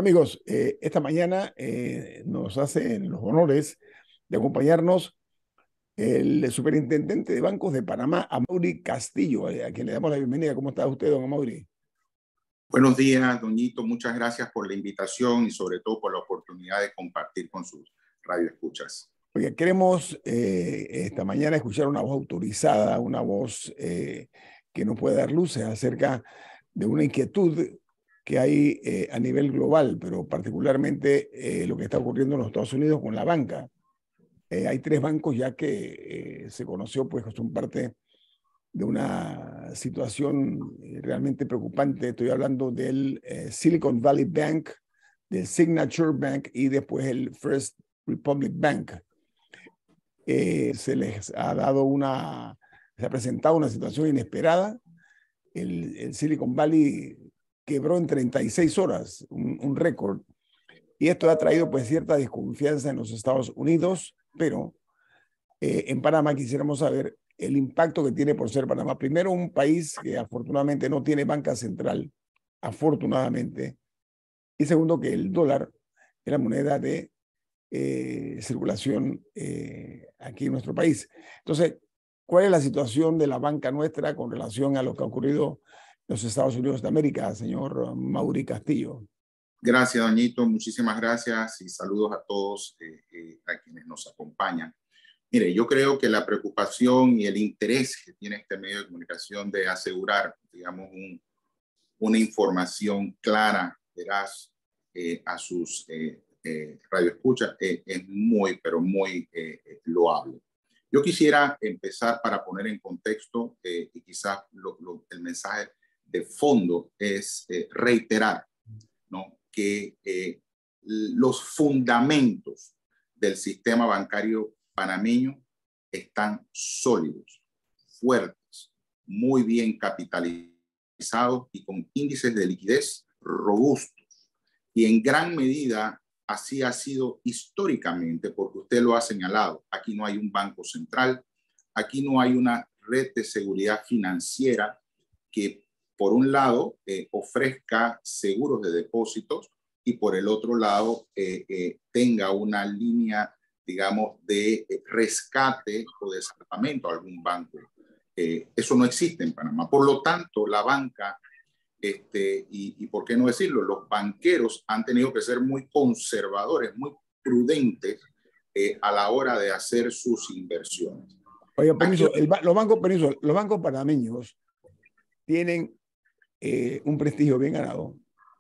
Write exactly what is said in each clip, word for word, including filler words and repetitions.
Amigos, eh, esta mañana eh, nos hacen los honores de acompañarnos el superintendente de bancos de Panamá, Amaury Castillo, eh, a quien le damos la bienvenida. ¿Cómo está usted, don Amaury? Buenos días, doñito. Muchas gracias por la invitación y sobre todo por la oportunidad de compartir con sus radioescuchas. Oye, queremos eh, esta mañana escuchar una voz autorizada, una voz eh, que nos puede dar luces acerca de una inquietud que hay eh, a nivel global, pero particularmente eh, lo que está ocurriendo en los Estados Unidos con la banca. Eh, hay tres bancos ya que eh, se conoció, pues, que son parte de una situación eh, realmente preocupante. Estoy hablando del eh, Silicon Valley Bank, del Signature Bank y después el First Republic Bank. Eh, se les ha dado una, se ha presentado una situación inesperada. El, el Silicon Valley quebró en treinta y seis horas, un, un récord. Y esto ha traído pues cierta desconfianza en los Estados Unidos, pero eh, en Panamá quisiéramos saber el impacto que tiene por ser Panamá. Primero, un país que afortunadamente no tiene banca central, afortunadamente. Y segundo, que el dólar es la moneda de eh, circulación eh, aquí en nuestro país. Entonces, ¿cuál es la situación de la banca nuestra con relación a lo que ha ocurrido en los Estados Unidos de América, señor Amaury Castillo? Gracias, doñito. Muchísimas gracias y saludos a todos eh, eh, a quienes nos acompañan. Mire, yo creo que la preocupación y el interés que tiene este medio de comunicación de asegurar, digamos, un, una información clara, veraz, eh, a sus eh, eh, radioescuchas eh, es muy, pero muy eh, loable. Yo quisiera empezar para poner en contexto eh, y quizás lo, lo, el mensaje de fondo es eh, reiterar, ¿no?, que eh, los fundamentos del sistema bancario panameño están sólidos, fuertes, muy bien capitalizados y con índices de liquidez robustos. Y en gran medida así ha sido históricamente, porque usted lo ha señalado. Aquí no hay un banco central, aquí no hay una red de seguridad financiera que por un lado eh, ofrezca seguros de depósitos y por el otro lado eh, eh, tenga una línea, digamos, de rescate o de salvamento a algún banco. Eh, eso no existe en Panamá. Por lo tanto, la banca, este, y, y por qué no decirlo, los banqueros han tenido que ser muy conservadores, muy prudentes eh, a la hora de hacer sus inversiones. Oye, permiso, el, los bancos, permiso, los bancos panameños tienen eh, un prestigio bien ganado,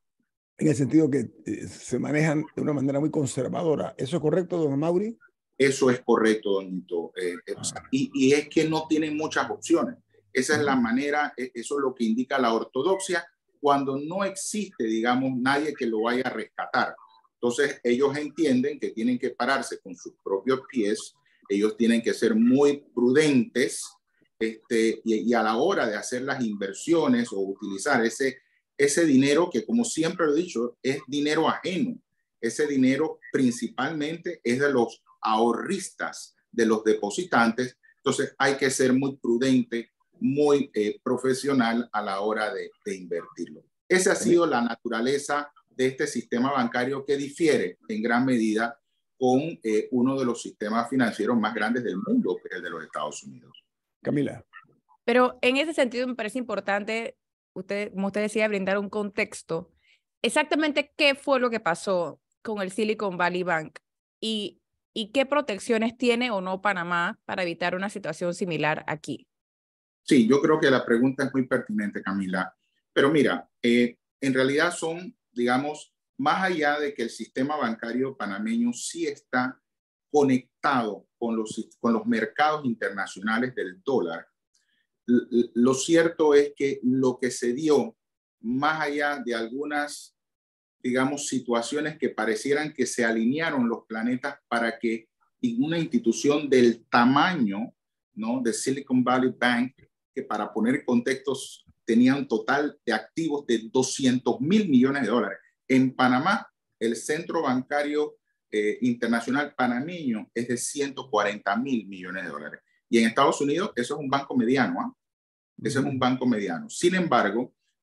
en el sentido que eh, se manejan de una manera muy conservadora. ¿Eso es correcto, don Amaury? Eso es correcto, doñito. Eh, eh, ah. o sea, y, y es que no tienen muchas opciones. Esa es la manera, eso es lo que indica la ortodoxia, cuando no existe, digamos, nadie que lo vaya a rescatar. Entonces, ellos entienden que tienen que pararse con sus propios pies, ellos tienen que ser muy prudentes, este, y, y a la hora de hacer las inversiones o utilizar ese, ese dinero que, como siempre lo he dicho, es dinero ajeno. Ese dinero principalmente es de los ahorristas, de los depositantes. Entonces hay que ser muy prudente, muy eh, profesional a la hora de, de invertirlo. Esa ha sido la naturaleza de este sistema bancario, que difiere en gran medida con eh, uno de los sistemas financieros más grandes del mundo, que es el de los Estados Unidos. Camila. Pero en ese sentido me parece importante, usted, como usted decía, brindar un contexto. Exactamente qué fue lo que pasó con el Silicon Valley Bank y, y qué protecciones tiene o no Panamá para evitar una situación similar aquí. Sí, yo creo que la pregunta es muy pertinente, Camila. Pero mira, eh, en realidad son, digamos, más allá de que el sistema bancario panameño sí está conectado con los, con los mercados internacionales del dólar, lo cierto es que lo que se dio, más allá de algunas, digamos, situaciones que parecieran que se alinearon los planetas para que una institución del tamaño, ¿no?, de Silicon Valley Bank, que para poner contextos tenía un total de activos de doscientos mil millones de dólares. En Panamá, el centro bancario eh, internacional panameño es de ciento cuarenta mil millones de dólares. Y en Estados Unidos eso es un banco mediano, ¿eh? Eso es un banco mediano. Sin embargo,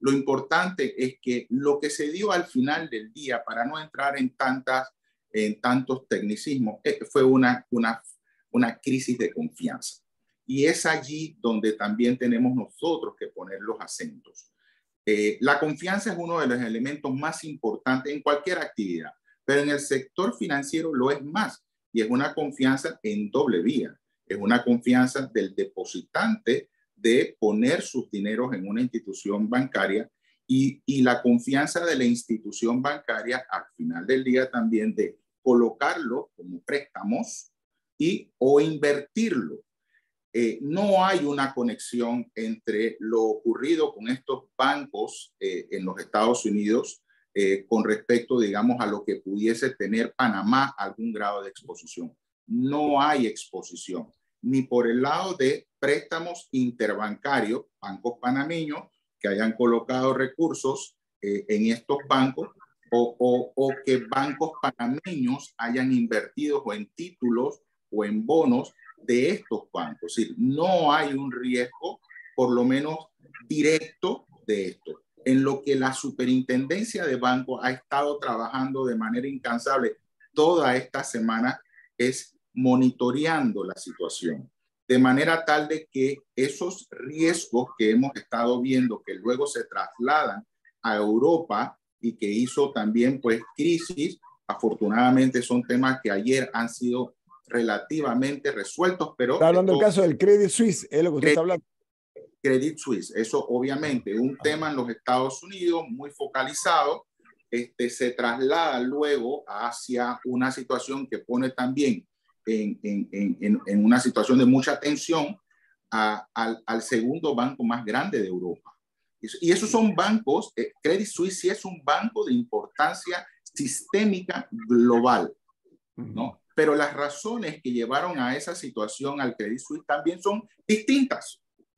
Lo importante es que lo que se dio al final del día, para no entrar en, tantas, en tantos tecnicismos, fue una, una, una crisis de confianza. Y es allí donde también tenemos nosotros que poner los acentos. Eh, la confianza es uno de los elementos más importantes en cualquier actividad, pero en el sector financiero lo es más. Y es una confianza en doble vía. Es una confianza del depositante de poner sus dineros en una institución bancaria y, y la confianza de la institución bancaria al final del día también de colocarlo como préstamos y o invertirlo. Eh, no hay una conexión entre lo ocurrido con estos bancos eh, en los Estados Unidos eh, con respecto, digamos, a lo que pudiese tener Panamá algún grado de exposición. No hay exposición, ni por el lado de préstamos interbancarios, bancos panameños que hayan colocado recursos eh, en estos bancos o, o, o que bancos panameños hayan invertido o en títulos o en bonos de estos bancos. Es decir, no hay un riesgo, por lo menos directo, de esto. En lo que la superintendencia de bancos ha estado trabajando de manera incansable toda esta semana es monitoreando la situación, de manera tal de que esos riesgos que hemos estado viendo, que luego se trasladan a Europa y que hizo también pues crisis, afortunadamente son temas que ayer han sido relativamente resueltos, pero... Está hablando del caso del Credit Suisse, es lo que usted está hablando. Credit Suisse, eso obviamente, un ah. tema en los Estados Unidos muy focalizado, este, se traslada luego hacia una situación que pone también en, en, en, en una situación de mucha tensión a, al, al segundo banco más grande de Europa. Y esos son bancos, eh, Credit Suisse sí es un banco de importancia sistémica global, ¿no? Pero las razones que llevaron a esa situación al Credit Suisse también son distintas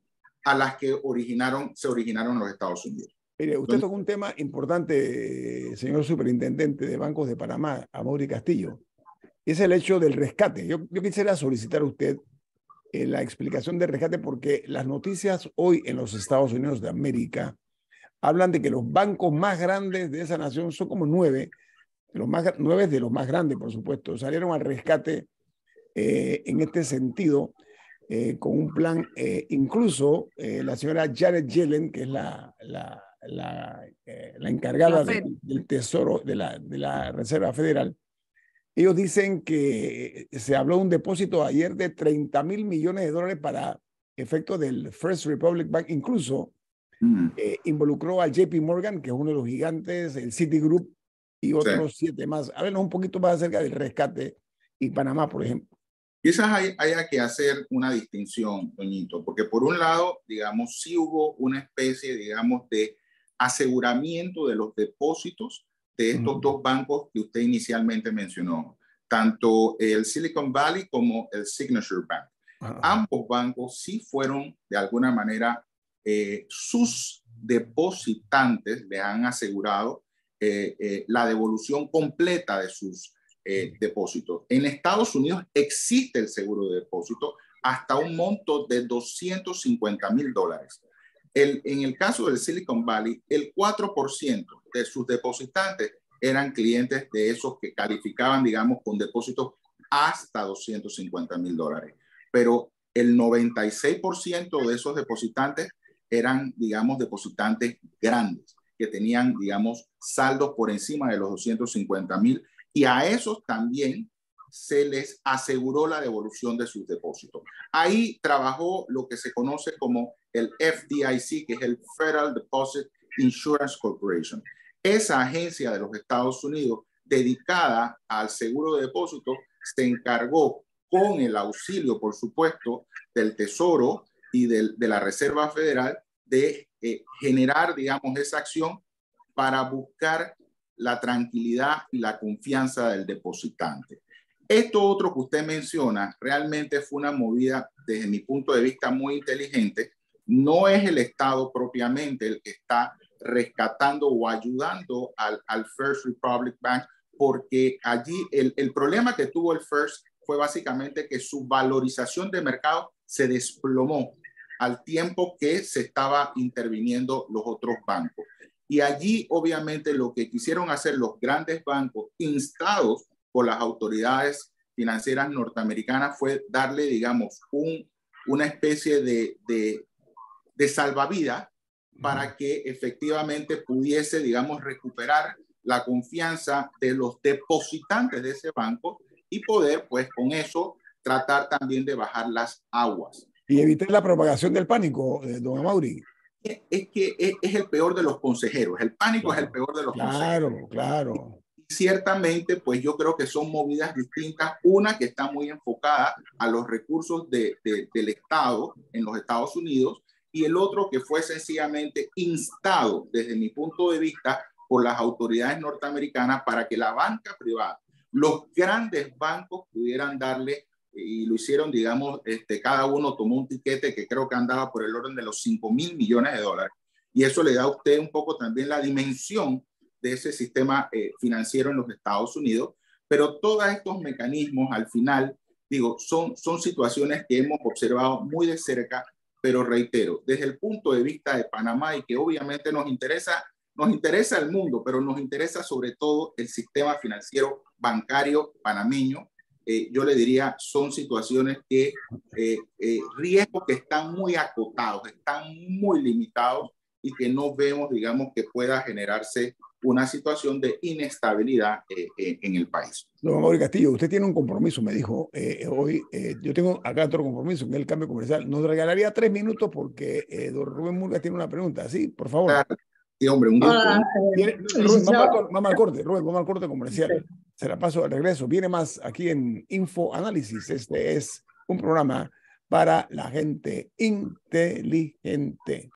a las que originaron, se originaron en los Estados Unidos. Mire, usted tocó un tema importante, señor superintendente de Bancos de Panamá, Amaury Castillo. Es el hecho del rescate. Yo, yo quisiera solicitar a usted eh, la explicación del rescate porque las noticias hoy en los Estados Unidos de América hablan de que los bancos más grandes de esa nación son como nueve, los más, nueve de los más grandes, por supuesto, salieron al rescate eh, en este sentido, eh, con un plan, eh, incluso eh, la señora Janet Yellen, que es la, la, la, eh, la encargada la de, del Tesoro de la, de la Reserva Federal, ellos dicen que se habló de un depósito ayer de treinta mil millones de dólares para efecto del First Republic Bank, incluso mm. eh, involucró al J P Morgan, que es uno de los gigantes, el Citigroup, y otros sí. siete más. Háblenos un poquito más acerca del rescate y Panamá, por ejemplo. Quizás hay, haya que hacer una distinción, Doñito, porque por un lado, digamos, sí hubo una especie, digamos, de aseguramiento de los depósitos de estos uh-huh. dos bancos que usted inicialmente mencionó, tanto el Silicon Valley como el Signature Bank. Uh-huh. Ambos bancos sí fueron, de alguna manera, eh, sus depositantes le han asegurado Eh, eh, la devolución completa de sus eh, depósitos. En Estados Unidos existe el seguro de depósito hasta un monto de doscientos cincuenta mil dólares. El, en el caso del Silicon Valley, el cuatro por ciento de sus depositantes eran clientes de esos que calificaban, digamos, con depósitos hasta doscientos cincuenta mil dólares. Pero el noventa y seis por ciento de esos depositantes eran, digamos, depositantes grandes, que tenían, digamos, saldos por encima de los doscientos cincuenta mil, y a esos también se les aseguró la devolución de sus depósitos. Ahí trabajó lo que se conoce como el F D I C, que es el Federal Deposit Insurance Corporation. Esa agencia de los Estados Unidos, dedicada al seguro de depósitos, se encargó, con el auxilio, por supuesto, del Tesoro y del, de la Reserva Federal, de eh, generar, digamos, esa acción para buscar la tranquilidad y la confianza del depositante. Esto otro que usted menciona realmente fue una movida, desde mi punto de vista, muy inteligente. No es el Estado propiamente el que está rescatando o ayudando al, al First Republic Bank, porque allí el, el problema que tuvo el First fue básicamente que su valorización de mercado se desplomó al tiempo que se estaba interviniendo los otros bancos. Y allí, obviamente, lo que quisieron hacer los grandes bancos, instados por las autoridades financieras norteamericanas, fue darle, digamos, un, una especie de, de, de salvavidas para que efectivamente pudiese, digamos, recuperar la confianza de los depositantes de ese banco y poder, pues, con eso, tratar también de bajar las aguas. Y evitar la propagación del pánico, eh, don Amaury. Es que es, es el peor de los consejeros. El pánico Claro, es el peor de los claro, consejeros. Claro, claro. Ciertamente, pues yo creo que son movidas distintas. Una que está muy enfocada a los recursos de, de, del Estado en los Estados Unidos y el otro que fue sencillamente instado, desde mi punto de vista, por las autoridades norteamericanas para que la banca privada, los grandes bancos pudieran darle, y lo hicieron, digamos, este, cada uno tomó un tiquete que creo que andaba por el orden de los cinco mil millones de dólares. Y eso le da a usted un poco también la dimensión de ese sistema eh, financiero en los Estados Unidos, pero todos estos mecanismos al final, digo, son, son situaciones que hemos observado muy de cerca, pero reitero, desde el punto de vista de Panamá y que obviamente nos interesa, nos interesa el mundo, pero nos interesa sobre todo el sistema financiero bancario panameño, eh, yo le diría, son situaciones que, eh, eh, riesgos que están muy acotados, están muy limitados y que no vemos, digamos, que pueda generarse una situación de inestabilidad eh, eh, en el país. Don Amaury Castillo, usted tiene un compromiso, me dijo eh, hoy. Eh, yo tengo acá otro compromiso, en el cambio comercial. Nos regalaría tres minutos porque eh, don Rubén Murgas tiene una pregunta. Sí, por favor. Sí, hombre, un gusto. Hola, Viene, eh, Rubén, vamos, al, vamos al corte, Rubén, vamos al corte comercial. Sí. Se la paso al regreso. Viene más aquí en Info Análisis. Este es un programa para la gente inteligente.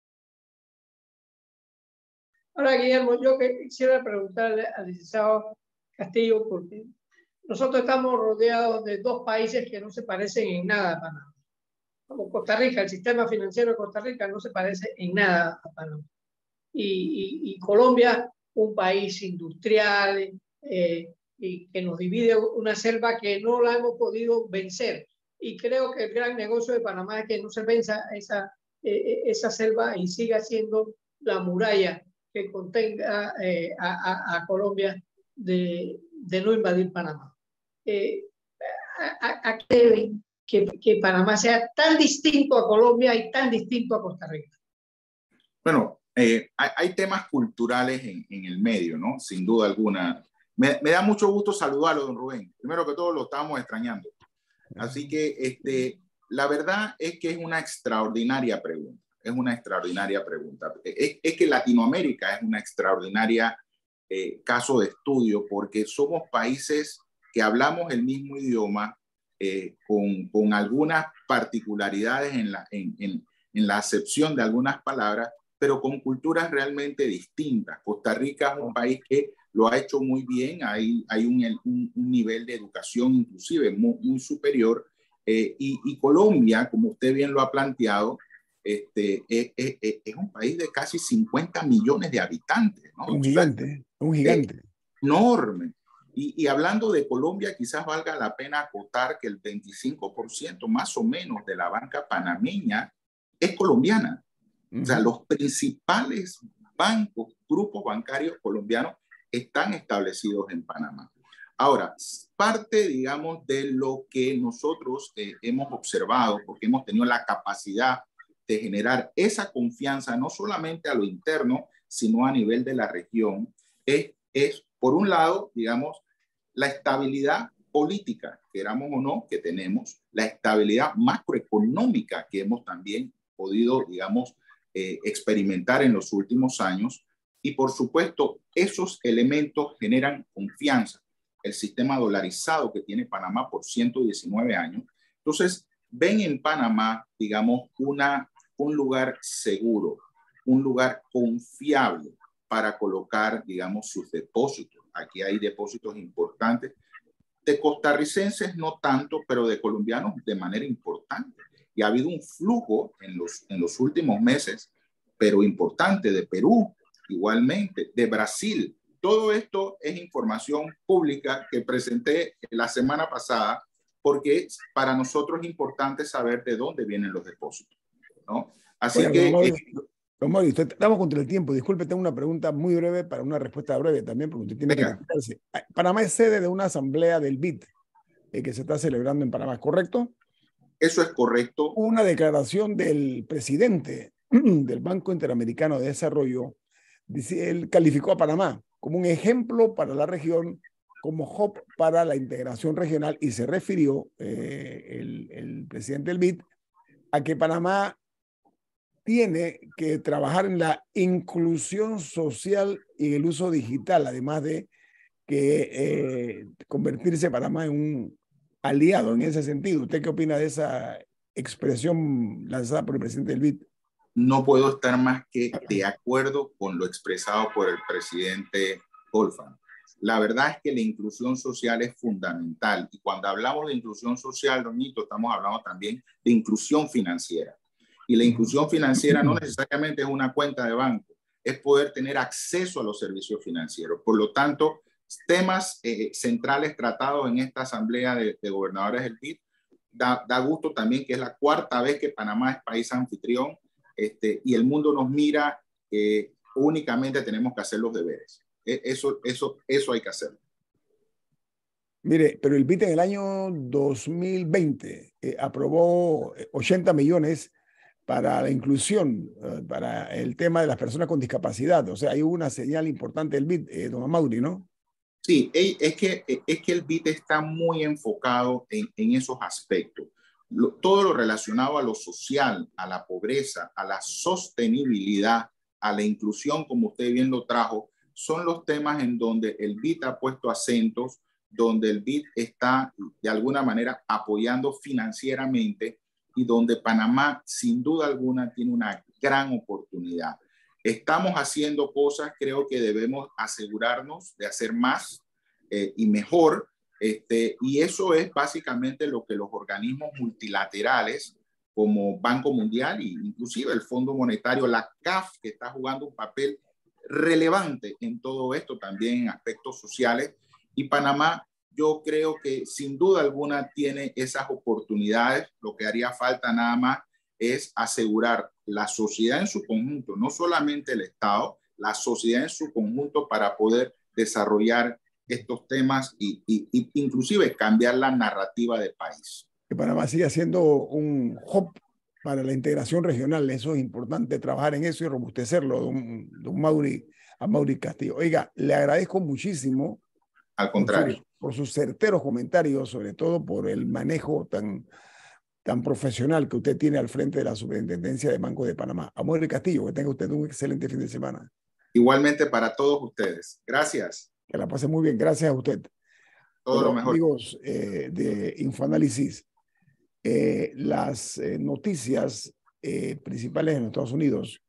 Ahora, Guillermo, yo que quisiera preguntarle al licenciado Castillo, porque nosotros estamos rodeados de dos países que no se parecen en nada a Panamá. Como Costa Rica, el sistema financiero de Costa Rica no se parece en nada a Panamá. Y, y, y Colombia, un país industrial eh, y que nos divide una selva que no la hemos podido vencer. Y creo que el gran negocio de Panamá es que no se venza esa, eh, esa selva y siga siendo la muralla que contenga eh, a, a, a Colombia de, de no invadir Panamá. Eh, a, a, a que, que, que Panamá sea tan distinto a Colombia y tan distinto a Costa Rica. Bueno, eh, hay, hay temas culturales en, en el medio, ¿no? Sin duda alguna. Me, me da mucho gusto saludarlo, don Rubén. Primero que todo, lo estábamos extrañando. Así que este, la verdad es que es una extraordinaria pregunta. Es una extraordinaria pregunta. Es, es que Latinoamérica es una extraordinaria eh, caso de estudio porque somos países que hablamos el mismo idioma eh, con, con algunas particularidades en la, en, en, en la acepción de algunas palabras, pero con culturas realmente distintas. Costa Rica es un país que lo ha hecho muy bien, hay, hay un, un, un nivel de educación inclusive muy, muy superior, eh, y, y Colombia, como usted bien lo ha planteado, Este, es, es, es un país de casi cincuenta millones de habitantes, ¿no? Un gigante, un gigante. Es enorme. Y, y hablando de Colombia, quizás valga la pena acotar que el veinticinco por ciento más o menos de la banca panameña es colombiana. Uh-huh. O sea, los principales bancos, grupos bancarios colombianos están establecidos en Panamá. Ahora, parte, digamos, de lo que nosotros eh, hemos observado, porque hemos tenido la capacidad de generar esa confianza no solamente a lo interno, sino a nivel de la región, es, es por un lado, digamos, la estabilidad política, queramos o no, que tenemos, la estabilidad macroeconómica que hemos también podido, digamos, eh, experimentar en los últimos años, y por supuesto, esos elementos generan confianza. El sistema dolarizado que tiene Panamá por ciento diecinueve años. Entonces, ven en Panamá, digamos, una un lugar seguro, un lugar confiable para colocar, digamos, sus depósitos. Aquí hay depósitos importantes, de costarricenses no tanto, pero de colombianos de manera importante. Y ha habido un flujo en los, en los últimos meses, pero importante, de Perú igualmente, de Brasil. Todo esto es información pública que presenté la semana pasada, porque para nosotros es importante saber de dónde vienen los depósitos. ¿no? Así Oiga, que... don Mauri, Eh, don Mauri, usted- estamos contra el tiempo. Disculpe, tengo una pregunta muy breve para una respuesta breve también, porque usted tiene venga. que retirarse. Panamá es sede de una asamblea del B I D eh, que se está celebrando en Panamá, ¿correcto? Eso es correcto. Una declaración del presidente del Banco Interamericano de Desarrollo, dice, él calificó a Panamá como un ejemplo para la región, como hub para la integración regional, y se refirió eh, el, el presidente del B I D a que Panamá tiene que trabajar en la inclusión social y el uso digital, además de que eh, convertirse Panamá en un aliado en ese sentido. ¿Usted qué opina de esa expresión lanzada por el presidente del B I D? No puedo estar más que de acuerdo con lo expresado por el presidente Olfan. La verdad es que la inclusión social es fundamental, y cuando hablamos de inclusión social, Doñito, estamos hablando también de inclusión financiera. Y la inclusión financiera no necesariamente es una cuenta de banco, es poder tener acceso a los servicios financieros. Por lo tanto, temas eh, centrales tratados en esta asamblea de, de gobernadores del B I D. Da, da gusto también que es la cuarta vez que Panamá es país anfitrión, este, y el mundo nos mira. Eh, únicamente tenemos que hacer los deberes. Eso, eso, eso hay que hacer. Mire, pero el B I D en el año dos mil veinte eh, aprobó ochenta millones para la inclusión, uh, para el tema de las personas con discapacidad. O sea, hay una señal importante del B I D, eh, don Mauri, ¿no? Sí, es que, es que el B I D está muy enfocado en, en esos aspectos. Lo, todo lo relacionado a lo social, a la pobreza, a la sostenibilidad, a la inclusión, como usted bien lo trajo, son los temas en donde el B I D ha puesto acentos, donde el B I D está de alguna manera apoyando financieramente, y donde Panamá sin duda alguna tiene una gran oportunidad. Estamos haciendo cosas, creo que debemos asegurarnos de hacer más eh, y mejor, este, y eso es básicamente lo que los organismos multilaterales como Banco Mundial e inclusive el Fondo Monetario, la C A F, que está jugando un papel relevante en todo esto, también en aspectos sociales, y Panamá, yo creo que sin duda alguna tiene esas oportunidades. Lo que haría falta nada más es asegurar la sociedad en su conjunto, no solamente el Estado, la sociedad en su conjunto, para poder desarrollar estos temas y, y, y inclusive cambiar la narrativa del país. Que Panamá siga siendo un hub para la integración regional. Eso es importante, trabajar en eso y robustecerlo, don, don Mauri, a Mauri Castillo. Oiga, le agradezco muchísimo. Al contrario. Por, su, por sus certeros comentarios, sobre todo por el manejo tan, tan profesional que usted tiene al frente de la Superintendencia de Banco de Panamá. A Mauri Castillo, que tenga usted un excelente fin de semana. Igualmente para todos ustedes. Gracias. Que la pase muy bien. Gracias a usted. Todo bueno, lo mejor. Amigos eh, de Infoanálisis, eh, las eh, noticias eh, principales en los Estados Unidos,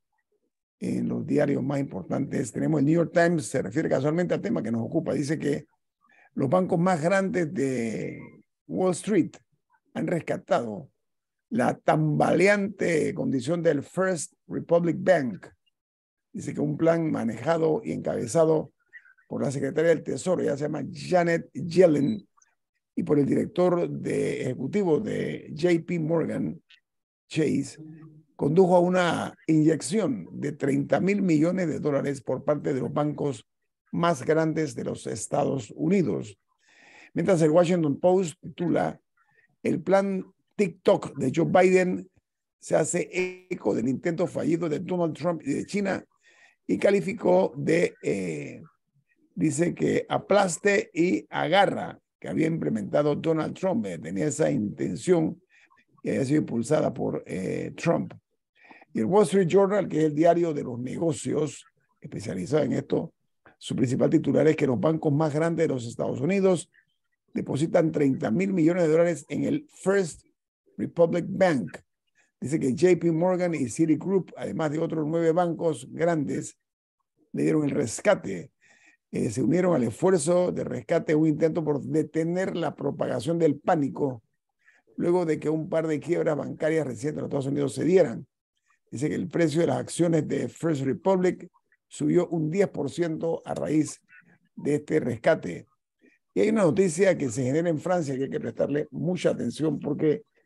en los diarios más importantes, tenemos el New York Times, se refiere casualmente al tema que nos ocupa. Dice que los bancos más grandes de Wall Street han rescatado la tambaleante condición del First Republic Bank. Dice que un plan manejado y encabezado por la secretaria del Tesoro, ya se llama Janet Yellen, y por el director de, ejecutivo de J P Morgan Chase, condujo a una inyección de treinta mil millones de dólares por parte de los bancos más grandes de los Estados Unidos. Mientras el Washington Post titula: el plan TikTok de Joe Biden se hace eco del intento fallido de Donald Trump y de China, y calificó de, eh, dice que aplaste y agarra que había implementado Donald Trump. Eh, tenía esa intención que había sido impulsada por eh, Trump. Y el Wall Street Journal, que es el diario de los negocios especializado en esto, su principal titular es que los bancos más grandes de los Estados Unidos depositan treinta mil millones de dólares en el First Republic Bank. Dice que J P Morgan y Citigroup, además de otros nueve bancos grandes, le dieron el rescate. Eh, se unieron al esfuerzo de rescate, un intento por detener la propagación del pánico luego de que un par de quiebras bancarias recientes en los Estados Unidos se dieran. Dice que el precio de las acciones de First Republic subió un diez por ciento a raíz de este rescate. Y hay una noticia que se genera en Francia que hay que prestarle mucha atención, porque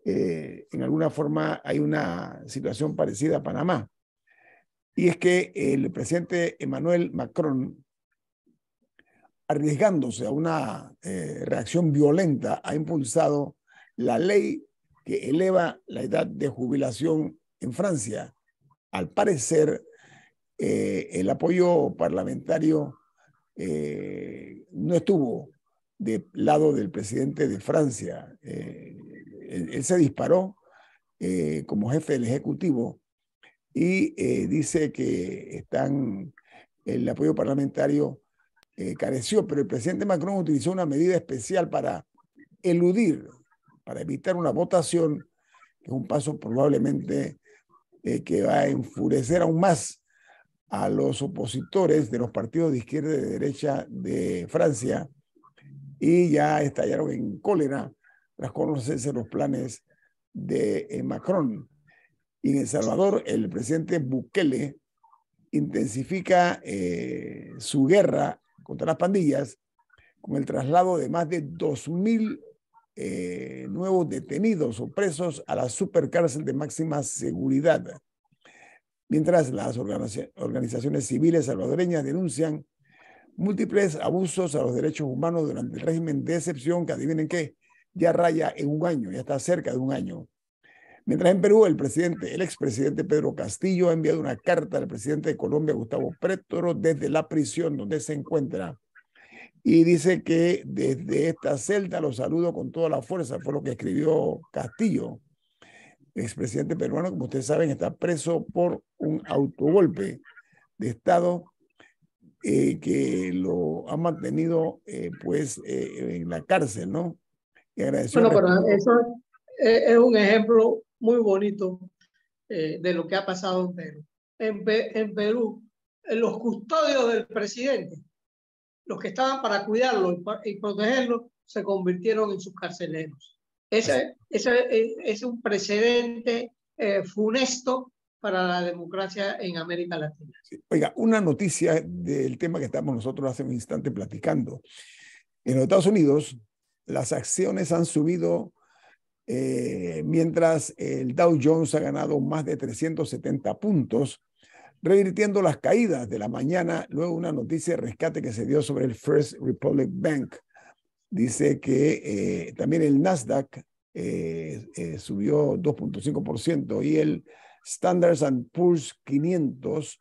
eh, en alguna forma hay una situación parecida a Panamá. Y es que el presidente Emmanuel Macron, arriesgándose a una eh, reacción violenta, ha impulsado la ley que eleva la edad de jubilación en Francia. Al parecer, eh, el apoyo parlamentario eh, no estuvo del lado del presidente de Francia. Eh, él, él se disparó eh, como jefe del Ejecutivo y eh, dice que están, el apoyo parlamentario eh, careció, pero el presidente Macron utilizó una medida especial para eludir, para evitar una votación, que es un paso probablemente eh, que va a enfurecer aún más a los opositores de los partidos de izquierda y de derecha de Francia, y ya estallaron en cólera tras conocerse los planes de eh, Macron. Y en El Salvador, el presidente Bukele intensifica eh, su guerra contra las pandillas con el traslado de más de dos mil eh, nuevos detenidos o presos a la supercárcel de máxima seguridad. Mientras las organizaciones civiles salvadoreñas denuncian múltiples abusos a los derechos humanos durante el régimen de excepción, que adivinen qué, ya raya en un año, ya está cerca de un año. Mientras en Perú, el presidente, el expresidente Pedro Castillo ha enviado una carta al presidente de Colombia, Gustavo Petro, desde la prisión donde se encuentra. Y dice que desde esta celda lo saludo con toda la fuerza, fue lo que escribió Castillo. El expresidente peruano, como ustedes saben, está preso por un autogolpe de Estado eh, que lo ha mantenido eh, pues eh, en la cárcel, ¿no? Y agradeció bueno, pero eso es, es un ejemplo muy bonito eh, de lo que ha pasado en Perú. En, en Perú, los custodios del presidente, los que estaban para cuidarlo y, y protegerlo, se convirtieron en sus carceleros. Ese, ese es, es un precedente eh, funesto para la democracia en América Latina. Sí. Oiga, una noticia del tema que estamos nosotros hace un instante platicando. En los Estados Unidos, las acciones han subido eh, mientras el Dow Jones ha ganado más de trescientos setenta puntos, revirtiendo las caídas de la mañana, luego una noticia de rescate que se dio sobre el First Republic Bank. Dice que eh, también el Nasdaq eh, eh, subió dos punto cinco por ciento y el Standard and Poor's quinientos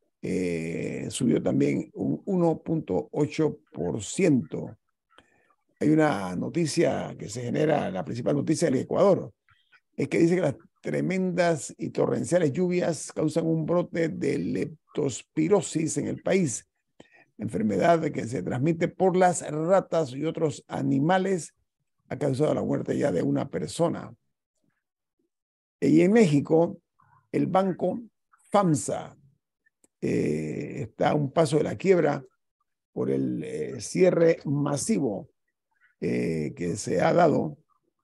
eh, subió también un uno punto ocho por ciento. Hay una noticia que se genera, la principal noticia del Ecuador, es que dice que las tremendas y torrenciales lluvias causan un brote de leptospirosis en el país, enfermedad que se transmite por las ratas y otros animales, ha causado la muerte ya de una persona. Y en México, el banco FAMSA eh, está a un paso de la quiebra por el eh, cierre masivo eh, que se ha dado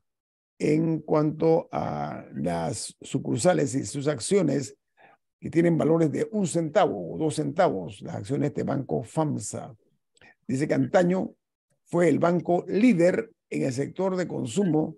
en cuanto a las sucursales y sus acciones que tienen valores de un centavo o dos centavos, las acciones de este banco FAMSA. Dice que antaño fue el banco líder en el sector de consumo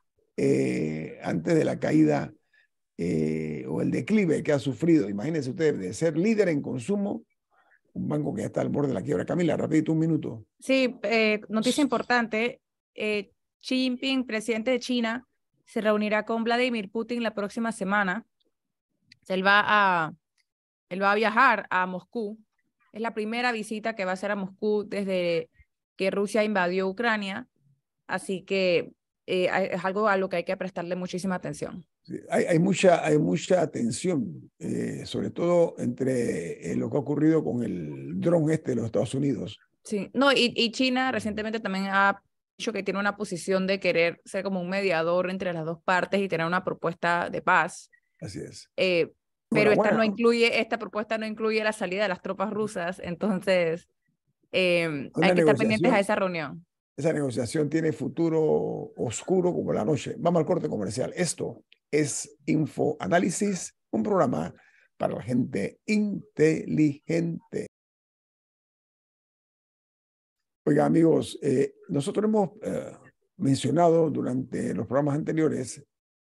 eh, antes de la caída eh, o el declive que ha sufrido. Imagínense ustedes, de ser líder en consumo, un banco que ya está al borde de la quiebra. Camila, rapidito, un minuto. Sí, eh, noticia importante. Eh, Xi Jinping, presidente de China, se reunirá con Vladimir Putin la próxima semana. Él va a, él va a viajar a Moscú. Es la primera visita que va a hacer a Moscú desde que Rusia invadió Ucrania. Así que eh, es algo a lo que hay que prestarle muchísima atención. Sí, hay, hay, mucha, hay mucha atención, eh, sobre todo entre eh, lo que ha ocurrido con el dron este de los Estados Unidos. Sí, no, y, y China recientemente también ha dicho que tiene una posición de querer ser como un mediador entre las dos partes y tener una propuesta de paz. Así es. Eh, pero esta no incluye, esta propuesta no incluye la salida de las tropas rusas, entonces eh, hay que estar pendientes a esa reunión. Esa negociación tiene futuro oscuro como la noche. Vamos al corte comercial. Esto es Info Análisis, un programa para la gente inteligente. Oiga, amigos, eh, nosotros hemos eh, mencionado durante los programas anteriores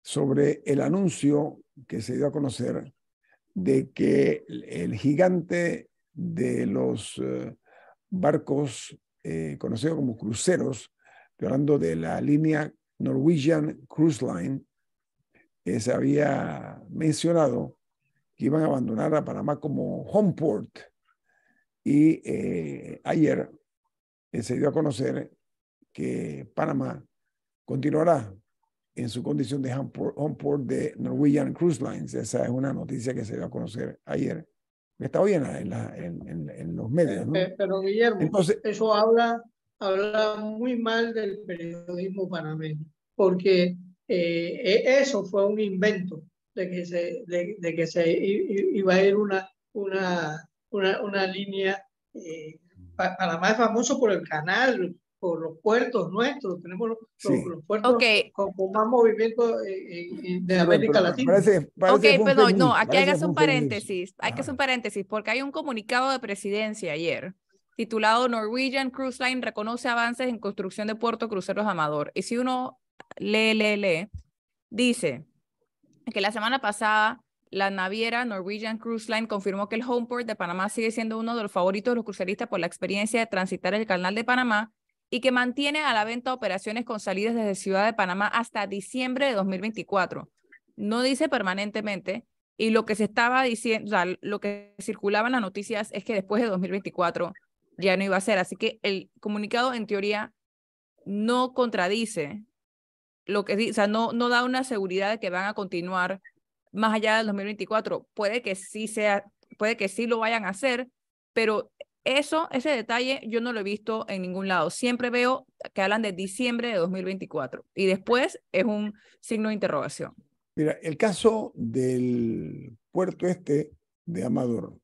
sobre el anuncio que se dio a conocer de que el gigante de los uh, barcos eh, conocidos como cruceros, hablando de la línea Norwegian Cruise Line, eh, se había mencionado que iban a abandonar a Panamá como home port. Y eh, ayer eh, se dio a conocer que Panamá continuará en su condición de home port, home port de Norwegian Cruise Lines. Esa es una noticia que se dio a conocer ayer. Está hoy en, la, en, la, en, en, en los medios, ¿no? Pero, Guillermo, Entonces, eso habla, habla muy mal del periodismo panameño, porque eh, eso fue un invento de que se, de, de que se iba a ir una, una, una, una línea. Eh, Panamá es famoso por el canal, por los puertos nuestros, tenemos los, sí. los puertos okay. con, con más movimiento eh, eh, de sí, América pero Latina. Parece, parece Ok, pero no, aquí parece hagas un, un paréntesis, hay que Ajá. hacer un paréntesis, porque hay un comunicado de presidencia ayer, titulado Norwegian Cruise Line reconoce avances en construcción de puerto cruceros Amador. Y si uno lee, lee, lee, dice que la semana pasada la naviera Norwegian Cruise Line confirmó que el homeport de Panamá sigue siendo uno de los favoritos de los cruceristas por la experiencia de transitar el canal de Panamá y que mantiene a la venta operaciones con salidas desde Ciudad de Panamá hasta diciembre de dos mil veinticuatro. No dice permanentemente, y lo que se estaba diciendo, o sea, lo que circulaba en las noticias es que después de dos mil veinticuatro ya no iba a ser. Así que el comunicado en teoría no contradice lo que dice, o sea, no, no da una seguridad de que van a continuar más allá del dos mil veinticuatro. Puede que sí sea, puede que sí lo vayan a hacer, pero eso, ese detalle yo no lo he visto en ningún lado. Siempre veo que hablan de diciembre de dos mil veinticuatro y después es un signo de interrogación. Mira, el caso del puerto este de Amador,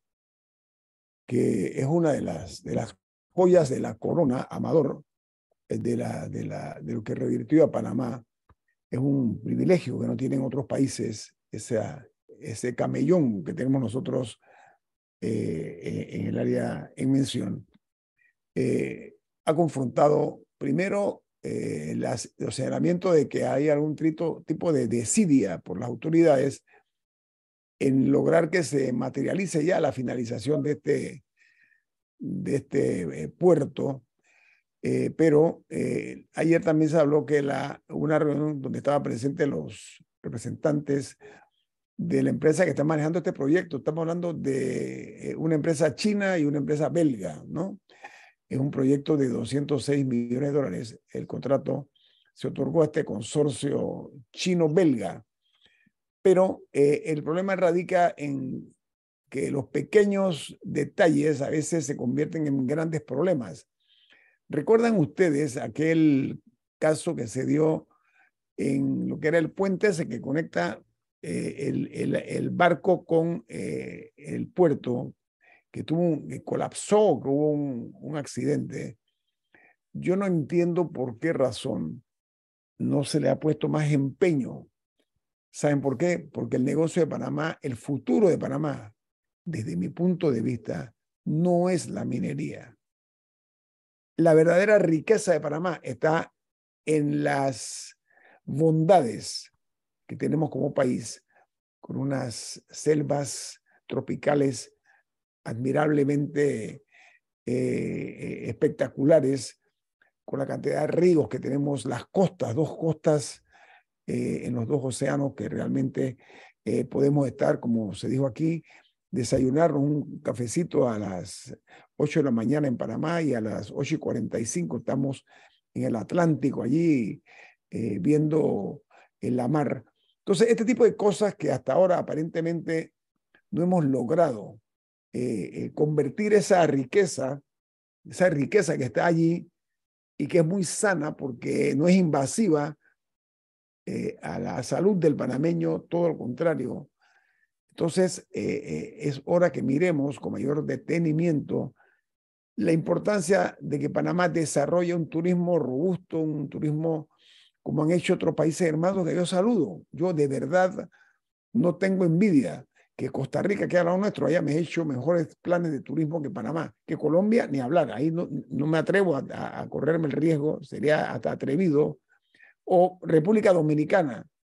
que es una de las, de las joyas de la corona, Amador, de, la, de, la, de lo que revirtió a Panamá, es un privilegio que no tienen otros países, esa, ese camellón que tenemos nosotros eh, en el área en mención. Eh, ha confrontado primero eh, las, el señalamiento de que hay algún trito, tipo de desidia por las autoridades en lograr que se materialice ya la finalización de este, de este eh, puerto. Eh, pero eh, ayer también se habló que la, una reunión donde estaban presentes los representantes de la empresa que está manejando este proyecto. Estamos hablando de eh, una empresa china y una empresa belga, ¿no? Es un proyecto de doscientos seis millones de dólares. El contrato se otorgó a este consorcio chino-belga. Pero eh, el problema radica en que los pequeños detalles a veces se convierten en grandes problemas. ¿Recuerdan ustedes aquel caso que se dio en lo que era el puente ese que conecta eh, el, el, el barco con eh, el puerto, que tuvo, que colapsó, que hubo un, un accidente? Yo no entiendo por qué razón no se le ha puesto más empeño. ¿Saben por qué? Porque el negocio de Panamá, el futuro de Panamá, desde mi punto de vista, no es la minería. La verdadera riqueza de Panamá está en las bondades que tenemos como país, con unas selvas tropicales admirablemente eh, espectaculares, con la cantidad de ríos que tenemos, las costas, dos costas eh, en los dos océanos que realmente eh, podemos estar, como se dijo aquí, desayunarnos un cafecito a las ocho de la mañana en Panamá y a las ocho y cuarenta y cinco estamos en el Atlántico allí eh, viendo en la mar. Entonces, este tipo de cosas que hasta ahora aparentemente no hemos logrado eh, eh, convertir esa riqueza, esa riqueza que está allí y que es muy sana porque no es invasiva eh, a la salud del panameño, todo lo contrario. Entonces, eh, eh, es hora que miremos con mayor detenimiento la importancia de que Panamá desarrolle un turismo robusto, un turismo como han hecho otros países hermanos que yo saludo. Yo de verdad no tengo envidia que Costa Rica, que al lado nuestro, haya hecho mejores planes de turismo que Panamá, que Colombia, ni hablar. Ahí no, no me atrevo a, a correrme el riesgo, sería hasta atrevido. O República Dominicana.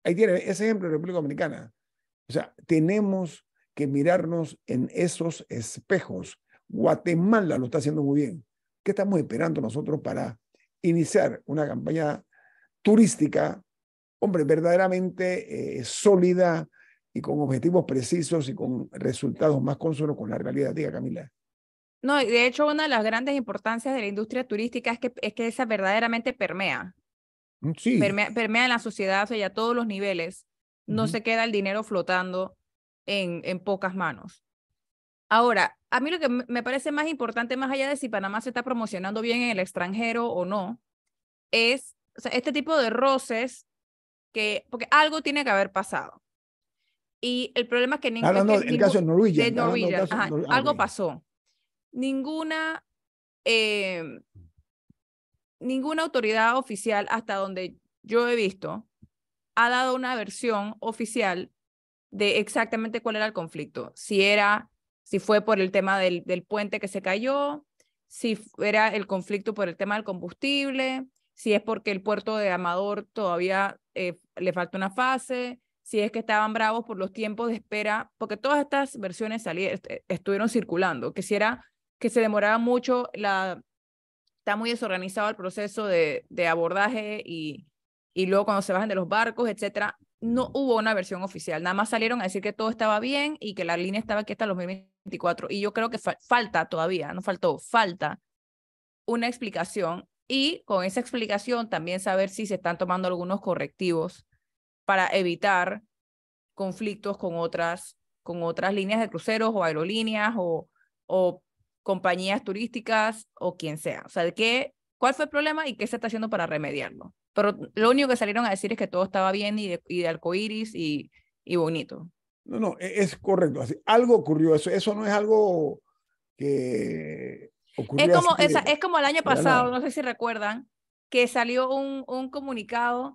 Ahí tiene ese ejemplo de República Dominicana. O sea, tenemos que mirarnos en esos espejos. Guatemala lo está haciendo muy bien. ¿Qué estamos esperando nosotros para iniciar una campaña turística, hombre, verdaderamente eh, sólida y con objetivos precisos y con resultados más consonos con la realidad? Diga, Camila. No, y de hecho, una de las grandes importancias de la industria turística es que, es que esa verdaderamente permea. Sí. Permea, permea en la sociedad, o sea, y a todos los niveles. No uh-huh. se queda el dinero flotando en, en pocas manos. Ahora, a mí lo que me parece más importante, más allá de si Panamá se está promocionando bien en el extranjero o no, es, o sea, este tipo de roces que, porque algo tiene que haber pasado. Y el problema es que... Ah, no, no, el caso de Norwegian. De Norwegian, caso, ajá, Nor algo okay. pasó. Ninguna, eh, ninguna autoridad oficial, hasta donde yo he visto, ha dado una versión oficial de exactamente cuál era el conflicto. Si era, si fue por el tema del, del puente que se cayó, si era el conflicto por el tema del combustible, si es porque el puerto de Amador todavía eh, le falta una fase, si es que estaban bravos por los tiempos de espera, porque todas estas versiones salieron, estuvieron circulando, que si era que se demoraba mucho, la, está muy desorganizado el proceso de, de abordaje y, y luego cuando se bajan de los barcos, etcétera. No hubo una versión oficial, nada más salieron a decir que todo estaba bien y que la línea estaba aquí hasta los dos mil veinticuatro, y yo creo que fa falta todavía, no faltó, falta una explicación, y con esa explicación también saber si se están tomando algunos correctivos para evitar conflictos con otras, con otras líneas de cruceros o aerolíneas o, o compañías turísticas o quien sea. O sea, de qué, cuál fue el problema y qué se está haciendo para remediarlo. Pero lo único que salieron a decir es que todo estaba bien y de, y de arcoíris y, y bonito. No, no, es correcto. Así, algo ocurrió. Eso, eso no es algo que ocurrió. Es como, así esa, de, es como el año pasado, no sé si recuerdan, que salió un, un comunicado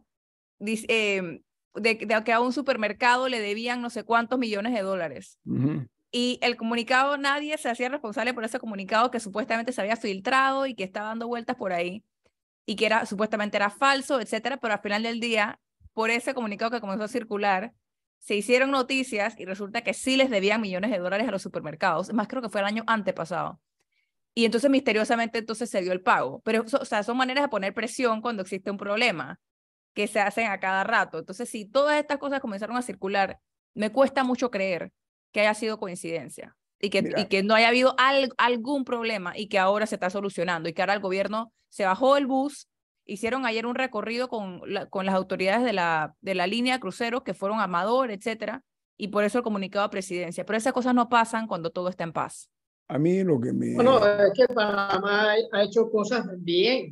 eh, de, de que a un supermercado le debían no sé cuántos millones de dólares. Uh-huh. Y el comunicado, nadie se hacía responsable por ese comunicado que supuestamente se había filtrado y que estaba dando vueltas por ahí, y que era, supuestamente era falso, etcétera, pero al final del día, por ese comunicado que comenzó a circular, se hicieron noticias y resulta que sí les debían millones de dólares a los supermercados, más creo que fue el año antepasado. Y entonces misteriosamente entonces se dio el pago. Pero, o sea, son maneras de poner presión cuando existe un problema, que se hacen a cada rato. Entonces, si todas estas cosas comenzaron a circular, me cuesta mucho creer que haya sido coincidencia y que, y que no haya habido al, algún problema y que ahora se está solucionando y que ahora el gobierno se bajó del bus. Hicieron ayer un recorrido con, la, con las autoridades de la, de la línea de cruceros que fueron a Amador, etcétera, y por eso el comunicado a presidencia. Pero esas cosas no pasan cuando todo está en paz. A mí lo que me... Bueno, es que Panamá ha hecho cosas bien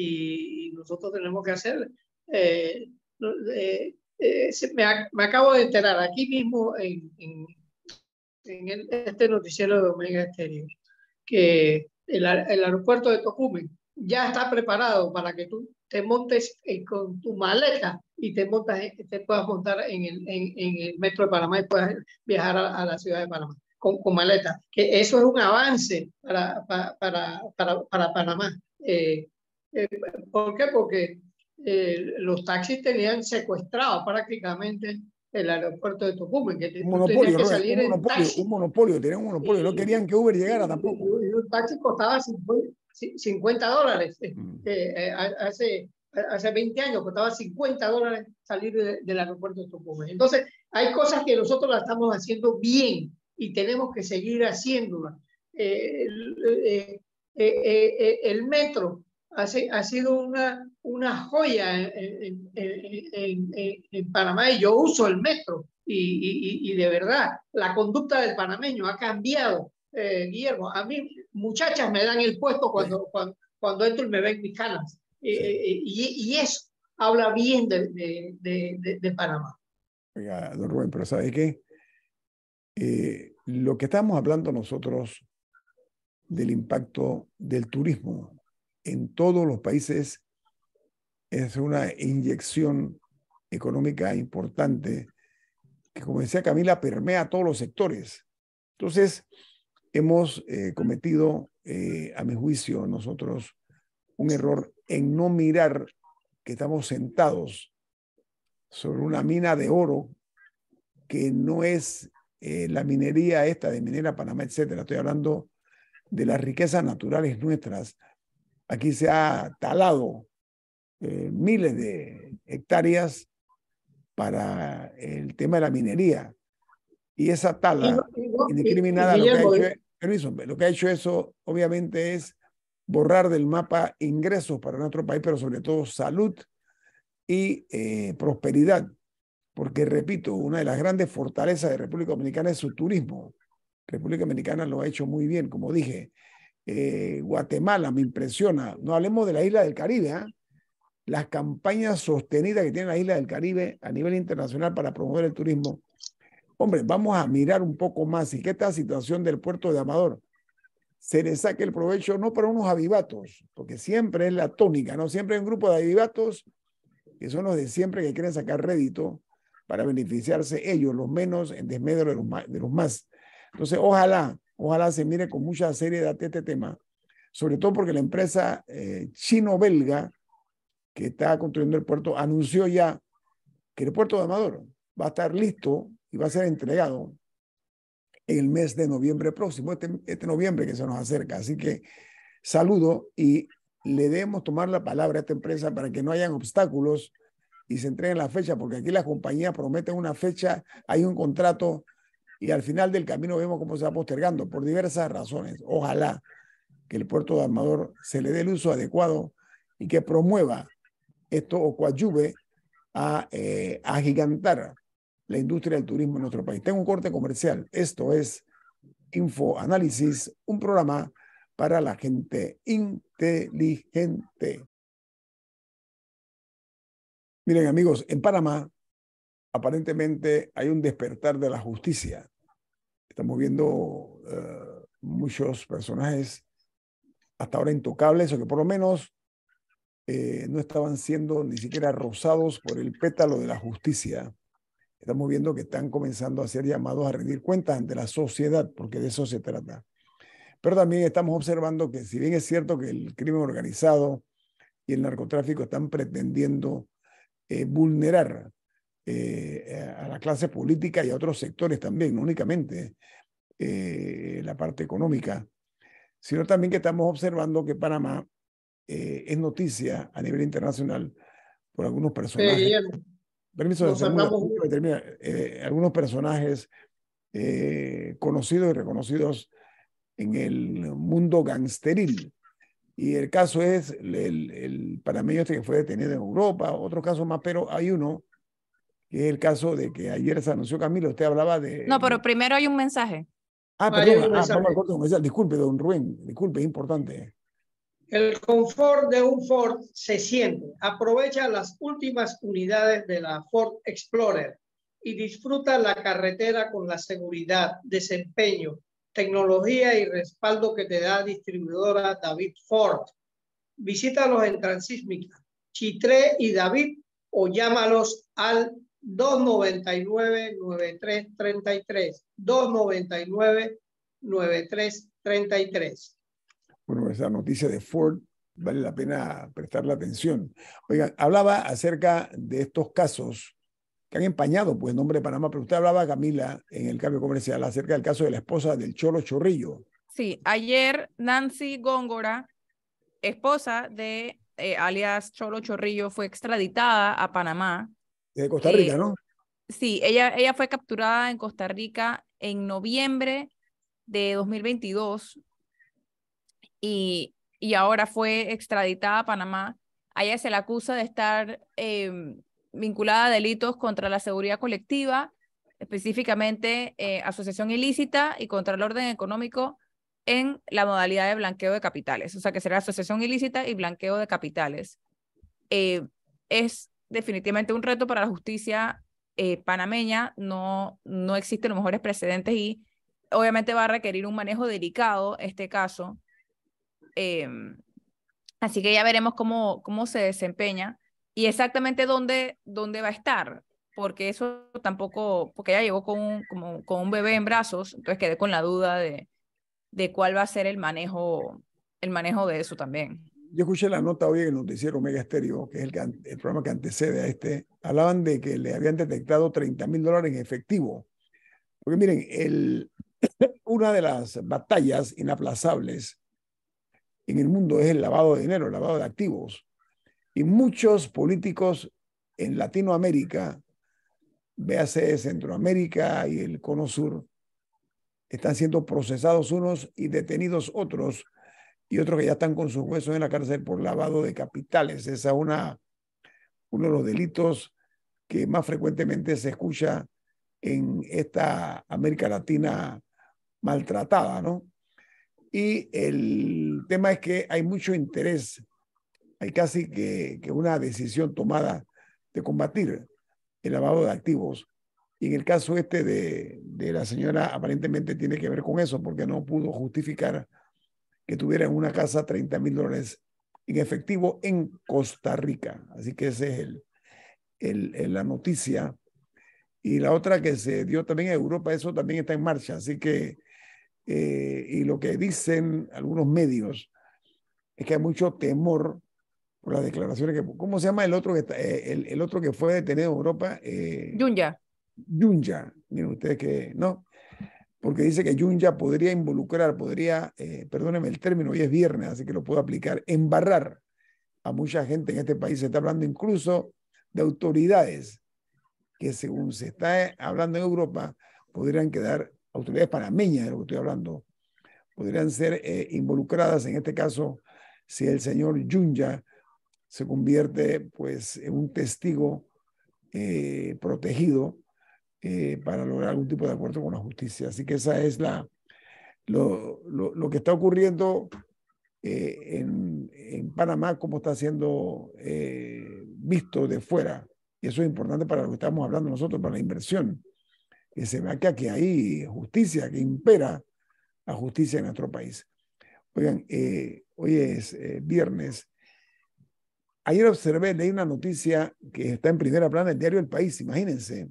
y nosotros tenemos que hacer. Eh, eh, eh, me, me acabo de enterar aquí mismo en, en, en el, este noticiero de Omega Estéreo que el, el aeropuerto de Tocumen ya está preparado para que tú te montes eh, con tu maleta y te, montas, te puedas montar en el, en, en el metro de Panamá y puedas viajar a, a la ciudad de Panamá con, con maleta. Que eso es un avance para, para, para, para, para Panamá. Eh, eh, ¿Por qué? Porque eh, los taxis tenían secuestrado prácticamente el aeropuerto de Tocumen, que un monopolio, que no, salir un monopolio, en taxi. un monopolio, tenían un monopolio, no querían que Uber llegara tampoco. Y un taxi costaba cincuenta dólares. Mm. Eh, hace, hace veinte años costaba cincuenta dólares salir de, del aeropuerto de Tocumen. Entonces, hay cosas que nosotros las estamos haciendo bien y tenemos que seguir haciéndolas. Eh, eh, eh, eh, el metro hace, ha sido una, una joya en, en, en, en, en Panamá y yo uso el metro y, y, y de verdad la conducta del panameño ha cambiado. Eh, Guillermo, a mí muchachas me dan el puesto cuando, sí. cuando, cuando entro y me ven mis canas. Sí. Eh, y, y eso habla bien de, de, de, de, de Panamá. Oiga, don Rubén, pero ¿sabe qué? Eh, lo que estamos hablando nosotros del impacto del turismo en todos los países es una inyección económica importante que, como decía Camila, permea a todos los sectores. Entonces, hemos eh, cometido, eh, a mi juicio, nosotros un error en no mirar que estamos sentados sobre una mina de oro que no es eh, la minería esta de Minera Panamá, etcétera. Estoy hablando de las riquezas naturales nuestras. Aquí se ha talado eh, miles de hectáreas para el tema de la minería. Y esa tala Y no- y no- indiscriminada y- y lo que ha Guillermo, hecho, es- permiso, lo que ha hecho eso obviamente es borrar del mapa ingresos para nuestro país, pero sobre todo salud y eh, prosperidad. Porque, repito, una de las grandes fortalezas de República Dominicana es su turismo. República Dominicana lo ha hecho muy bien, como dije. Eh, Guatemala me impresiona. No hablemos de la isla del Caribe, ¿eh? Las campañas sostenidas que tiene la isla del Caribe a nivel internacional para promover el turismo. Hombre, vamos a mirar un poco más y que esta situación del puerto de Amador se le saque el provecho no para unos avivatos, porque siempre es la tónica, ¿no? Siempre hay un grupo de avivatos que son los de siempre que quieren sacar rédito para beneficiarse ellos, los menos, en desmedro de los más. De los más. Entonces, ojalá, ojalá se mire con mucha seriedad este tema, sobre todo porque la empresa eh, chino-belga que está construyendo el puerto anunció ya que el puerto de Amador va a estar listo y va a ser entregado en el mes de noviembre próximo, este, este noviembre que se nos acerca. Así que saludo y le debemos tomar la palabra a esta empresa para que no hayan obstáculos y se entreguen la fecha, porque aquí las compañías prometen una fecha, hay un contrato y al final del camino vemos cómo se va postergando por diversas razones. Ojalá que el puerto de Amador se le dé el uso adecuado y que promueva esto o coadyuve a eh, agigantar la industria del turismo en nuestro país. Tengo un corte comercial. Esto es Info Análisis, un programa para la gente inteligente. Miren, amigos, en Panamá aparentemente hay un despertar de la justicia. Estamos viendo uh, muchos personajes hasta ahora intocables o que por lo menos eh, no estaban siendo ni siquiera rozados por el pétalo de la justicia. Estamos viendo que están comenzando a ser llamados a rendir cuentas ante la sociedad, porque de eso se trata. Pero también estamos observando que si bien es cierto que el crimen organizado y el narcotráfico están pretendiendo eh, vulnerar eh, a la clase política y a otros sectores también, no únicamente eh, la parte económica, sino también que estamos observando que Panamá eh, es noticia a nivel internacional por algunos personajes. Eh, Guillermo, Permiso de nos ser muy, tardamos muy termina, eh, algunos personajes eh, conocidos y reconocidos en el mundo gangsteril. Y el caso es el, el, el panameño este que fue detenido en Europa, otro caso más, pero hay uno que es el caso de que ayer se anunció, Camilo, usted hablaba de... No, pero de... primero hay un mensaje. Ah, Hay perdón, un ah, mensaje. vamos al corte comercial. Disculpe, don Rubén, disculpe, es importante. El confort de un Ford se siente. Aprovecha las últimas unidades de la Ford Explorer y disfruta la carretera con la seguridad, desempeño, tecnología y respaldo que te da distribuidora David Ford. Visítalos en Transísmica, Chitré y David o llámalos al dos noventa y nueve, noventa y tres treinta y tres, dos noventa y nueve, noventa y tres treinta y tres. Bueno, esa noticia de Ford vale la pena prestarle atención. Oigan, hablaba acerca de estos casos que han empañado pues el nombre de Panamá, pero usted hablaba, Camila, en el cambio comercial acerca del caso de la esposa del Cholo Chorrillo. Sí, ayer Nancy Góngora, esposa de eh, alias Cholo Chorrillo, fue extraditada a Panamá. De Costa Rica, eh, ¿no? Sí, ella, ella fue capturada en Costa Rica en noviembre de dos mil veintidós y, y ahora fue extraditada a Panamá. A ella se le acusa de estar eh, vinculada a delitos contra la seguridad colectiva, específicamente eh, asociación ilícita y contra el orden económico en la modalidad de blanqueo de capitales. O sea, que será asociación ilícita y blanqueo de capitales. Eh, es definitivamente un reto para la justicia eh, panameña. No, no existen los mejores precedentes y obviamente va a requerir un manejo delicado este caso. Eh, así que ya veremos cómo, cómo se desempeña y exactamente dónde, dónde va a estar, porque eso tampoco, porque ella llegó con un, como, con un bebé en brazos, entonces quedé con la duda de, de cuál va a ser el manejo, el manejo de eso también. yo escuché la nota hoy en el noticiero Omega Estéreo, que es el, que, el programa que antecede a este, hablaban de que le habían detectado treinta mil dólares en efectivo. Porque miren, el, una de las batallas inaplazables en el mundo es el lavado de dinero, el lavado de activos. Y muchos políticos en Latinoamérica, véase Centroamérica y el Cono Sur, están siendo procesados unos y detenidos otros, y otros que ya están con sus huesos en la cárcel por lavado de capitales. Esa es una, uno de los delitos que más frecuentemente se escucha en esta América Latina maltratada, ¿no? Y el tema es que hay mucho interés, hay casi que, que una decisión tomada de combatir el lavado de activos. Y en el caso este de, de la señora, aparentemente tiene que ver con eso, porque no pudo justificar que tuviera en una casa treinta mil dólares en efectivo en Costa Rica. Así que esa es el, el, el, la noticia. Y la otra que se dio también en Europa, eso también está en marcha. Así que, eh, y lo que dicen algunos medios es que hay mucho temor por las declaraciones que, ¿cómo se llama el otro que, está, eh, el, el otro que fue detenido en Europa? Eh, Yunya. Yunya, miren ustedes que, ¿no? Porque dice que Yunya podría involucrar, podría, eh, perdónenme el término, hoy es viernes, así que lo puedo aplicar, embarrar a mucha gente en este país. Se está hablando incluso de autoridades que, según se está hablando en Europa, podrían quedar, autoridades panameñas de lo que estoy hablando, podrían ser eh, involucradas en este caso si el señor Yunya se convierte pues en un testigo eh, protegido eh, para lograr algún tipo de acuerdo con la justicia. Así que esa es la, lo, lo, lo que está ocurriendo eh, en, en Panamá, cómo está siendo eh, visto de fuera. Y eso es importante para lo que estamos hablando nosotros, para la inversión. Que se vea que aquí hay justicia, que impera la justicia en nuestro país. Oigan, eh, hoy es eh, viernes. Ayer observé, leí una noticia que está en primera plana del diario El País, imagínense.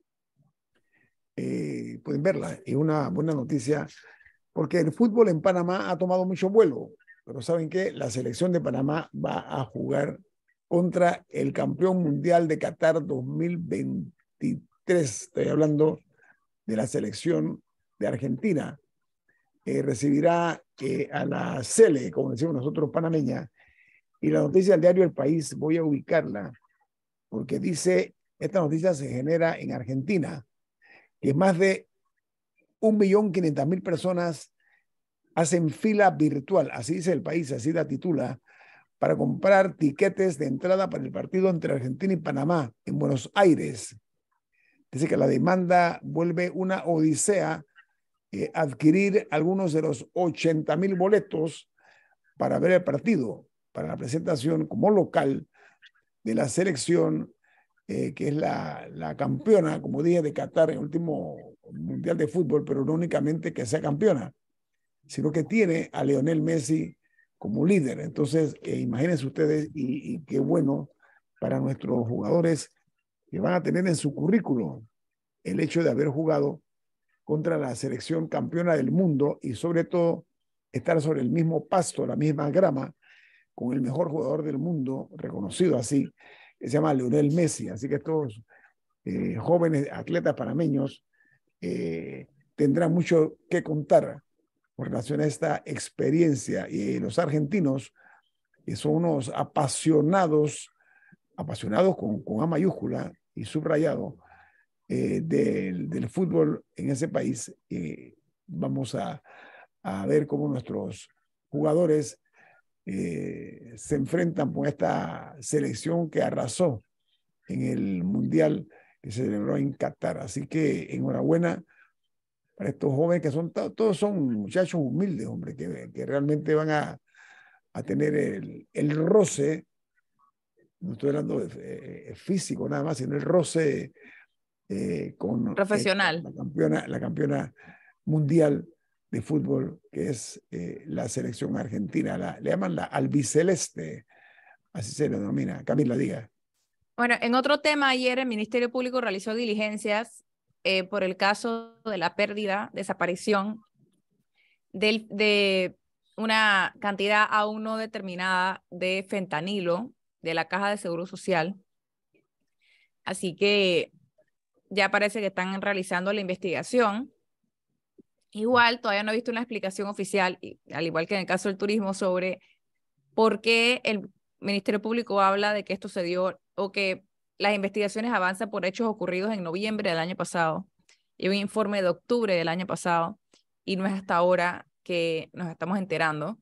Eh, pueden verla, es una buena noticia, porque el fútbol en Panamá ha tomado mucho vuelo, pero ¿saben qué? La selección de Panamá va a jugar contra el campeón mundial de Qatar dos mil veintitrés. Estoy hablando de la selección de Argentina. Eh, recibirá eh, a la Sele, como decimos nosotros, panameña, y la noticia del diario El País, voy a ubicarla, porque dice, esta noticia se genera en Argentina, que más de un millón quinientas mil personas hacen fila virtual, así dice El País, así la titula, para comprar tiquetes de entrada para el partido entre Argentina y Panamá en Buenos Aires. Dice que la demanda vuelve una odisea eh, adquirir algunos de los ochenta mil boletos para ver el partido, para la presentación como local de la selección Eh, que es la, la campeona, como dije, de Qatar en el último Mundial de Fútbol, pero no únicamente que sea campeona, sino que tiene a Lionel Messi como líder. Entonces, eh, imagínense ustedes, y, y qué bueno para nuestros jugadores que van a tener en su currículo el hecho de haber jugado contra la selección campeona del mundo y sobre todo estar sobre el mismo pasto, la misma grama, con el mejor jugador del mundo, reconocido así, que se llama Lionel Messi. Así que estos eh, jóvenes atletas panameños eh, tendrán mucho que contar con relación a esta experiencia. Y los argentinos, que son unos apasionados, apasionados con, con A mayúscula y subrayado, eh, del, del fútbol en ese país. Eh, vamos a, a ver cómo nuestros jugadores Eh, se enfrentan con esta selección que arrasó en el Mundial que se celebró en Qatar. Así que enhorabuena para estos jóvenes que son, todos son muchachos humildes, hombre, que, que realmente van a, a tener el, el roce, no estoy hablando de eh, físico nada más, sino el roce eh, con Profesional. esta, la, campeona, la campeona mundial de fútbol, que es eh, la selección argentina. La, le llaman la albiceleste, así se le denomina. Camila, diga. Bueno, en otro tema, ayer el Ministerio Público realizó diligencias eh, por el caso de la pérdida, desaparición del, de una cantidad aún no determinada de fentanilo de la Caja de Seguro Social. Así que ya parece que están realizando la investigación. Igual, todavía no he visto una explicación oficial, al igual que en el caso del turismo, sobre por qué el Ministerio Público habla de que esto se dio o que las investigaciones avanzan por hechos ocurridos en noviembre del año pasado y un informe de octubre del año pasado, y no es hasta ahora que nos estamos enterando.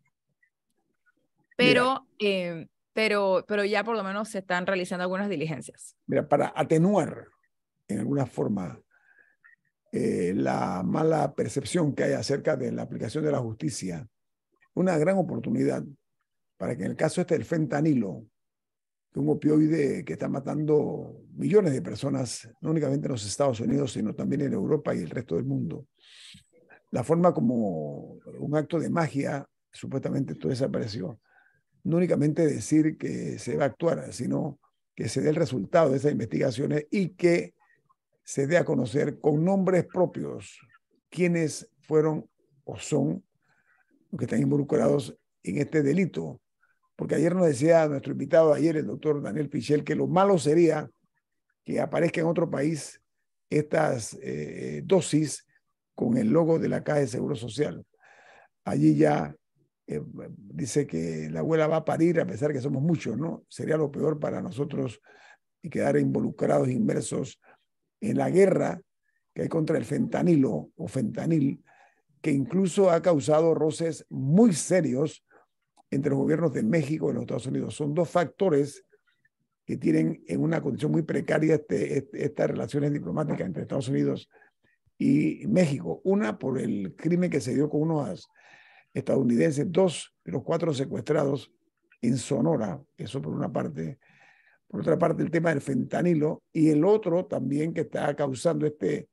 Pero, eh, pero, pero ya por lo menos se están realizando algunas diligencias. Mira, para atenuar en alguna forma eh, la mala percepción que hay acerca de la aplicación de la justicia, una gran oportunidad para que en el caso este del fentanilo, que es un opioide que está matando millones de personas, no únicamente en los Estados Unidos, sino también en Europa y el resto del mundo, la forma como un acto de magia, supuestamente todo desapareció, no únicamente decir que se va a actuar, sino que se dé el resultado de esas investigaciones y que se dé a conocer con nombres propios quiénes fueron o son los que están involucrados en este delito. Porque ayer nos decía nuestro invitado, ayer el doctor Daniel Pichel, que lo malo sería que aparezca en otro país estas eh, dosis con el logo de la Caja de Seguro Social. Allí ya eh, dice que la abuela va a parir a pesar que somos muchos, ¿no? Sería lo peor para nosotros y quedar involucrados, inmersos en la guerra que hay contra el fentanilo o fentanil, que incluso ha causado roces muy serios entre los gobiernos de México y los Estados Unidos. Son dos factores que tienen en una condición muy precaria este, este, estas relaciones diplomáticas entre Estados Unidos y México. Una, por el crimen que se dio con unos estadounidenses, dos de los cuatro secuestrados en Sonora, eso por una parte. Por otra parte, el tema del fentanilo, y el otro también que está causando este,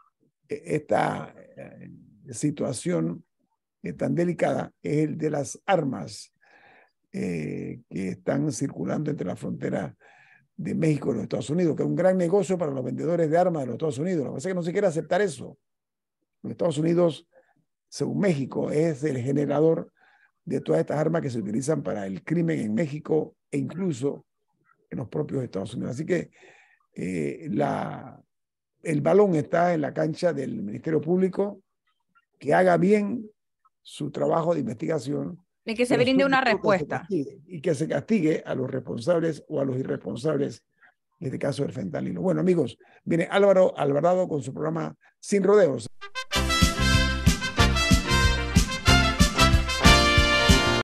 esta situación tan delicada es el de las armas eh, que están circulando entre la frontera de México y los Estados Unidos, que es un gran negocio para los vendedores de armas de los Estados Unidos. Lo que pasa es que no se quiere aceptar eso. Los Estados Unidos, según México, es el generador de todas estas armas que se utilizan para el crimen en México e incluso en los propios Estados Unidos. Así que eh, la, el balón está en la cancha del Ministerio Público, que haga bien su trabajo de investigación. Y que se brinde una respuesta. Y que se castigue a los responsables o a los irresponsables, en este caso del fentanilo. Bueno, amigos, viene Álvaro Alvarado con su programa Sin Rodeos.